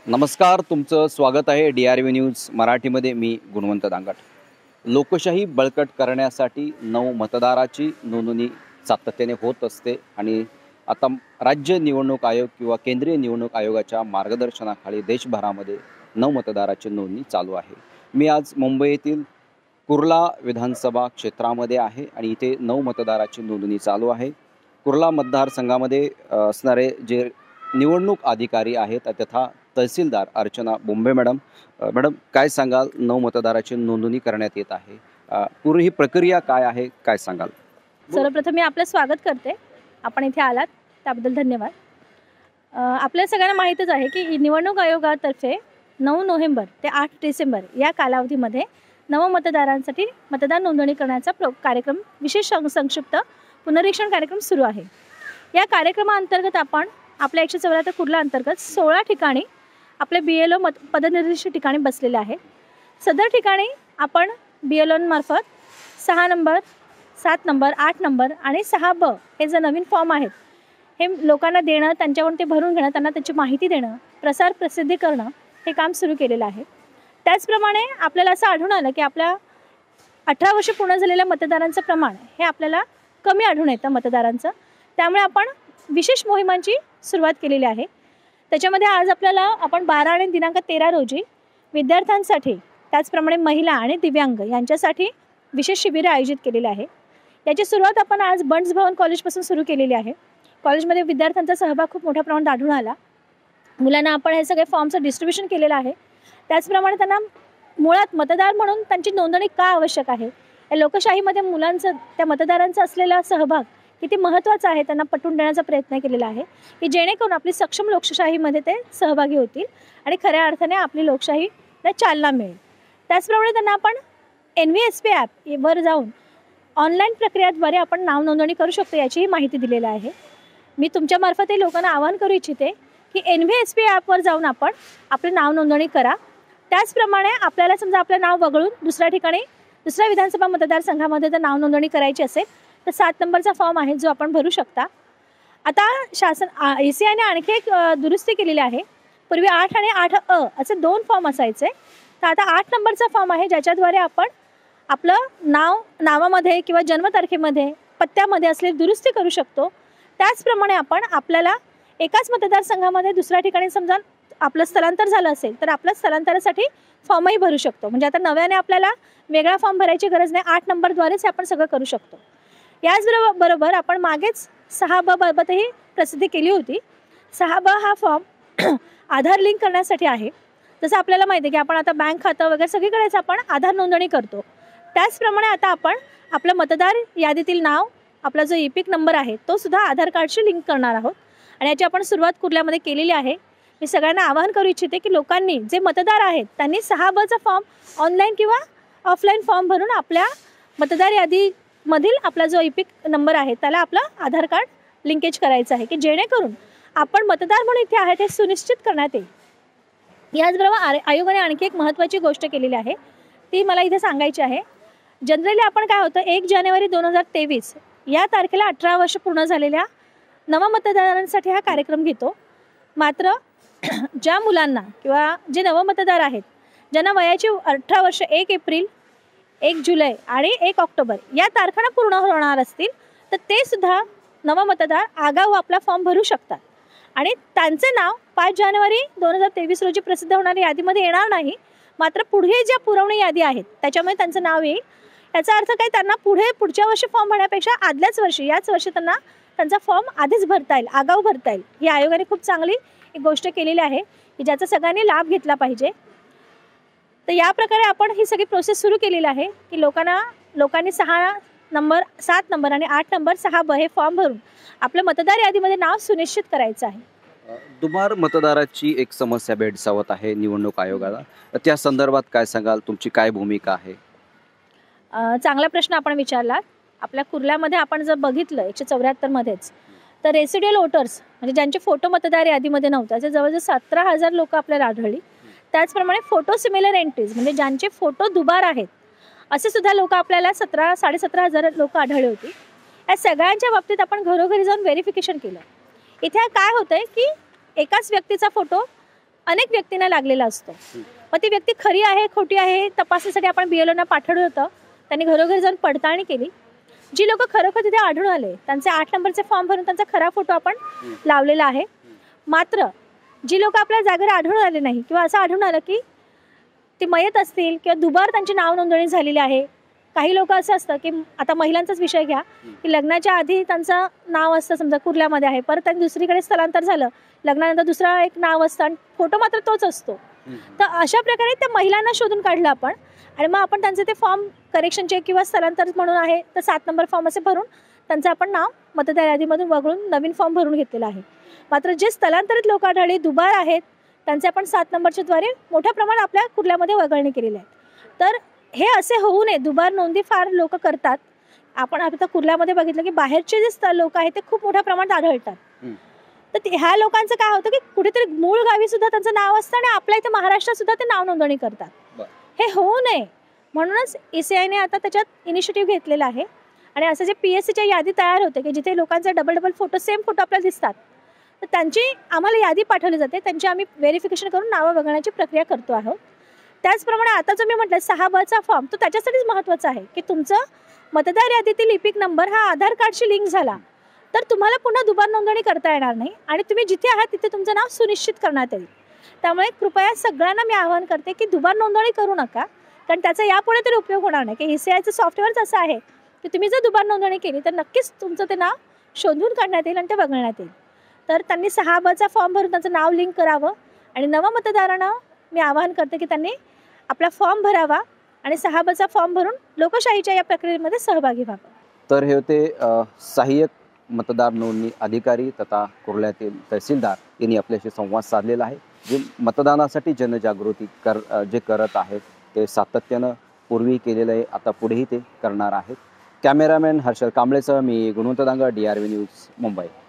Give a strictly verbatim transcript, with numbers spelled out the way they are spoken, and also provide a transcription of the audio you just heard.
नमस्कार, तुमचं स्वागत आहे डी आर व्ही न्यूज मराठीमध्ये. मी गुणवंत दांगट. लोकशाही बळकट करण्यासाठी नऊ मतदाराची नोंदणी सातत्याने होत असते आणि आता राज्य निवडणूक आयोग किंवा केंद्रीय निवडणूक आयोगाच्या मार्गदर्शनाखाली देशभरामध्ये नऊ मतदाराची नोंदणी चालू आहे. मी आज मुंबई येथील कुर्ला विधानसभा क्षेत्रामध्ये आहे आणि इथे नऊ मतदाराची नोंदणी चालू आहे. कुर्ला मतदारसंघामध्ये असणारे जे निवडणूक अधिकारी आहेत तथा तहसीलदार अर्चना बोंबे मॅडम. मॅडम, काय सांगाल? नऊ मतदाराची नोंदणी करण्यात येत आहे, पूर्ण ही प्रक्रिया काय आहे, काय सांगाल? सर्वप्रथम मी आपलं स्वागत करते. आपण इथे आलात त्याबद्दल धन्यवाद. आपल्या सगळ्यांना माहीतच आहे की निवडणूक आयोगातर्फे नऊ नोव्हेंबर ते आठ डिसेंबर या कालावधीमध्ये नव मतदारांसाठी मतदार नोंदणी करण्याचा प्रो कार्यक्रम विशेष संक्षिप्त पुनरीक्षण कार्यक्रम सुरू आहे. या कार्यक्रमाअंतर्गत आपण आपल्या एकशे चौऱ्याहत्तर कुर्ला अंतर्गत सोळा ठिकाणी आपले बी एल ओ मत पदनिर्दिष्ट ठिकाणी बसलेले आहे. सदर ठिकाणी आपण बी एल ओंमार्फत सहा नंबर, सात नंबर, आठ नंबर आणि सहा ब हे जे नवीन फॉर्म आहेत हे लोकांना देणं, त्यांच्याकडून ते भरून घेणं, त्यांना त्याची माहिती देणं, प्रसार प्रसिद्धी करणं हे काम सुरू केलेलं आहे. त्याचप्रमाणे आपल्याला असं आढळून आलं की आपल्या अठरा वर्ष पूर्ण झालेल्या मतदारांचं प्रमाण हे आपल्याला कमी आढळून येतं मतदारांचं. त्यामुळे आपण विशेष मोहिमांची सुरुवात केलेली आहे. त्याच्यामध्ये आज आपल्याला आपण बारा आणि दिनांक तेरा रोजी विद्यार्थ्यांसाठी, त्याचप्रमाणे महिला आणि दिव्यांग यांच्यासाठी विशेष शिबिरे आयोजित केलेले आहे. याची सुरुवात आपण आज बंड्स भवन कॉलेजपासून सुरू केलेली आहे. कॉलेजमध्ये विद्यार्थ्यांचा सहभाग खूप मोठ्या प्रमाणात आढळून आला. मुलांना आपण हे सगळे फॉर्मचं डिस्ट्रीब्युशन केलेलं आहे. त्याचप्रमाणे त्यांना मुळात मतदार म्हणून त्यांची नोंदणी का आवश्यक आहे, या लोकशाहीमध्ये मुलांचं, त्या मतदारांचा असलेला सहभाग किती महत्त्वाचा आहे त्यांना पटवून देण्याचा प्रयत्न केलेला आहे की जेणेकरून आपली सक्षम लोकशाहीमध्ये ते सहभागी होतील आणि खऱ्या अर्थाने आपली लोकशाहीला चालना मिळेल. त्याचप्रमाणे त्यांना आपण N V S P app वर जाऊन ऑनलाईन प्रक्रियाद्वारे आपण नाव नोंदणी करू शकतो याचीही माहिती दिलेली आहे. मी तुमच्यामार्फतही लोकांना आवाहन करू इच्छिते की एन व्ही एस पी ॲपवर जाऊन आपण आपले नाव नोंदणी करा. त्याचप्रमाणे आपल्याला समजा आपलं नाव वगळून दुसऱ्या ठिकाणी दुसऱ्या विधानसभा मतदारसंघामध्ये जर नाव नोंदणी करायची असेल तर सात नंबरचा फॉर्म आहे जो आपण भरू शकता. आता शासन ए सी आयने आणखी एक दुरुस्ती केलेली आहे. पूर्वी आठ आणि आठ अ असे दोन फॉर्म असायचे, तर आता आठ नंबरचा फॉर्म आहे ज्याच्याद्वारे आपण आपलं नाव नावामध्ये किंवा जन्मतारखेमध्ये पत्त्यामध्ये असलेली दुरुस्ती करू शकतो. त्याचप्रमाणे आपण आपल्याला एकाच मतदारसंघामध्ये दुसऱ्या ठिकाणी समजा आपलं स्थलांतर झालं असेल तर आपल्या स्थलांतरासाठी फॉर्मही भरू शकतो. म्हणजे आता नव्याने आपल्याला वेगळा फॉर्म भरायची गरज नाही, आठ नंबरद्वारेच आपण सगळं करू शकतो. याचबरोबर बरोबर आपण मागेच सहा ब बाबतही प्रसिद्धी केली होती. सहा ब हा फॉर्म आधार लिंक करण्यासाठी आहे. जसं आपल्याला माहिती आहे की आपण आता बँक खातं वगैरे सगळीकडेच आपण आधार नोंदणी करतो. त्याचप्रमाणे आता आपण आपलं मतदार यादीतील नाव, आपला जो ई पिक नंबर आहे तो सुद्धा आधार कार्डशी लिंक करणार आहोत आणि याची आपण सुरुवात कुर्ल्यामध्ये केलेली आहे. मी सगळ्यांना आवाहन करू इच्छिते की लोकांनी, जे मतदार आहेत त्यांनी सहा बचा फॉर्म ऑनलाईन किंवा ऑफलाईन फॉर्म भरून आपल्या मतदार यादीमधील आपला जो ई पिक नंबर आहे त्याला आपलं आधार कार्ड लिंकेज करायचं आहे की जेणेकरून आपण मतदार म्हणून इथे आहेत हे सुनिश्चित करण्यात येईल. याचबरोबर आयोगाने आणखी एक महत्त्वाची गोष्ट केलेली आहे, ती मला इथे सांगायची आहे. जनरली आपण काय होतं, एक जानेवारी दोन हजार तेवीस या तारखेला अठरा वर्ष पूर्ण झालेल्या नवमतदारांसाठी हा कार्यक्रम घेतो. मात्र ज्या मुलांना किंवा जे नवमतदार आहेत ज्यांना वयाची अठरा वर्ष एक एप्रिल, एक जुलै आणि एक ऑक्टोबर या तारखांना पूर्ण होणार असतील तर ते सुद्धा नवमतदार आगाऊ आपला फॉर्म भरू शकतात आणि त्यांचे नाव पाच जानेवारी दोन हजार तेवीस रोजी प्रसिद्ध होणाऱ्या यादीमध्ये येणार नाही. मात्र पुढे ज्या पुरवणी यादी आहेत त्याच्यामध्ये त्यांचं नाव येईल. याचा अर्थ काय, त्यांना पुढे पुढच्या वर्षी फॉर्म भरण्यापेक्षा आदल्याच वर्षी याच वर्षी त्यांना त्यांचा फॉर्म आधीच भरता येईल, आगाऊ भरता येईल. ही आयोगाने खूप चांगली एक गोष्ट केलेली आहे की ज्याचा सगळ्यांनी लाभ घेतला पाहिजे. तर या प्रकारे आपण ही सगळी प्रोसेस सुरू केलेली आहे की लोकांना लोकांनी सहा नंबर, सात नंबर आणि आठ नंबर, सहा ब हे फॉर्म भरून आपलं मतदार यादीमध्ये नाव सुनिश्चित करायचं आहे. दुबार मतदाराची एक समस्या भेडसावत आहे निवडणूक आयोगाला, त्या संदर्भात काय सांगाल? तुमची काय भूमिका आहे? चांगला प्रश्न आपण विचारला. आपल्या कुर्ल्यामध्ये आपण जर बघितलं एकशे चौऱ्याहत्तरमध्येच तर रेसिड्युअल वोटर्स म्हणजे ज्यांचे फोटो मतदार यादीमध्ये नव्हते असे जवळजवळ सतरा हजार लोक आपल्याला आढळली. त्याचप्रमाणे फोटो सिमिलर एंट्रीज म्हणजे ज्यांचे फोटो दुबार आहेत असे सुद्धा लोक आपल्याला सतरा साडेसतरा हजार लोक आढळले होते. या सगळ्यांच्या बाबतीत आपण घरोघरी जाऊन व्हेरिफिकेशन केलं. इथे काय होतं आहे की एकाच व्यक्तीचा फोटो अनेक व्यक्तींना लागलेला असतो. मग ती व्यक्ती खरी आहे खोटी आहे हे तपासण्यासाठी आपण बी एल ओना पाठवलं होतं. त्यांनी घरोघरी जाऊन पडताळणी केली. जी लोक खरोखर तिथे आढळून आले त्यांचे आठ नंबरचे फॉर्म भरून त्यांचा खरा फोटो आपण लावलेला आहे. मात्र जी लोक आपल्या जागेवर आढळून आले नाही किंवा असं आढळून आलं की ते मयत असतील किंवा दुबार त्यांची नाव नोंदणी झालेली आहे. काही लोक असं असतं की आता महिलांचाच विषय घ्या की लग्नाच्या आधी त्यांचं नाव असतं समजा कुर्ल्यामध्ये आहे, परत त्यांनी दुसरीकडे स्थलांतर झालं, लग्नानंतर दुसरा एक नाव असतं आणि फोटो मात्र तोच असतो. तर अशा प्रकारे त्या महिलांना शोधून काढलं आपण आणि मग आपण त्यांचे ते फॉर्म करेक्शनचे किंवा स्थलांतर म्हणून आहे तर सात नंबर फॉर्म असे भरून त्यांचं आपण नाव मतदार यादीमधून वगळून नवीन फॉर्म भरून घेतलेला आहे. मात्र जे स्थलांतरित लोक आढळले दुबार आहेत त्यांचे आपण सात नंबरच्या द्वारे मोठ्या प्रमाणात आपल्या कुर्ल्यामध्ये वगळणी केलेली आहे. तर हे असे होऊ नये, दुबार नोंदी फार लोक करतात. आपण आता कुर्ल्यामध्ये बघितलं की बाहेरचे जे स्थ लोक आहेत ते खूप मोठ्या प्रमाणात आढळतात. तर ते ह्या लोकांचं काय होतं की कुठेतरी मूळ गावी सुद्धा त्यांचं नाव असतं आणि आपल्या इथे महाराष्ट्रात सुद्धा ते नाव नोंदणी करतात. हे होऊ नये म्हणूनच ई सी आयने आता त्याच्यात इनिशिएटिव्ह घेतलेला आहे. आणि असं जे पी एस सीच्या यादी तयार होते की जिथे लोकांचे double double photo same photo आपल्याला दिसतात तर त्यांची आम्हाला यादी पाठवली जाते. त्यांची आम्ही व्हेरिफिकेशन करून नावं वगळण्याची प्रक्रिया करतो आहोत. त्याचप्रमाणे आता जो मी म्हटलं सहा बचा फॉर्म तो त्याच्यासाठीच महत्त्वाचा आहे की तुमचं मतदार यादीतील लिपिक नंबर हा आधार कार्डशी लिंक झाला तर तुम्हाला पुन्हा दुबार नोंदणी करता येणार नाही आणि तुम्ही जिथे आहात तिथे तुमचं नाव सुनिश्चित करण्यात येईल. त्यामुळे कृपया सगळ्यांना मी आवाहन करते की दुबार नोंदणी करू नका, कारण त्याचा यापुढे तरी उपयोग होणार नाही. की ई सी आयचं सॉफ्टवेअरच असं आहे की तुम्ही जर दुबार नोंदणी केली तर नक्कीच तुमचं ते नाव शोधून काढण्यात येईल आणि ते वगळण्यात येईल. तर त्यांनी सहा बचा फॉर्म भरून त्यांचं नाव लिंक करावं आणि नवा मतदारांना मी आवाहन करते की त्यांनी आपला फॉर्म भरावा आणि सहा बचा फॉर्म भरून लोकशाहीच्या या प्रक्रियेमध्ये सहभागी व्हावं. तर हे होते अ, सहाय्यक मतदार नोंदणी अधिकारी तथा कुर्ल्यातील तहसीलदार यांनी आपल्याशी संवाद साधलेला आहे. जे मतदानासाठी जनजागृती कर अ, जे करत आहेत ते सातत्यानं पूर्वी केलेलं आहे, आता पुढेही ते करणार आहेत. कॅमेरामॅन हर्षल कांबळेसह मी Gunwant Dangad, D R V news, Mumbai.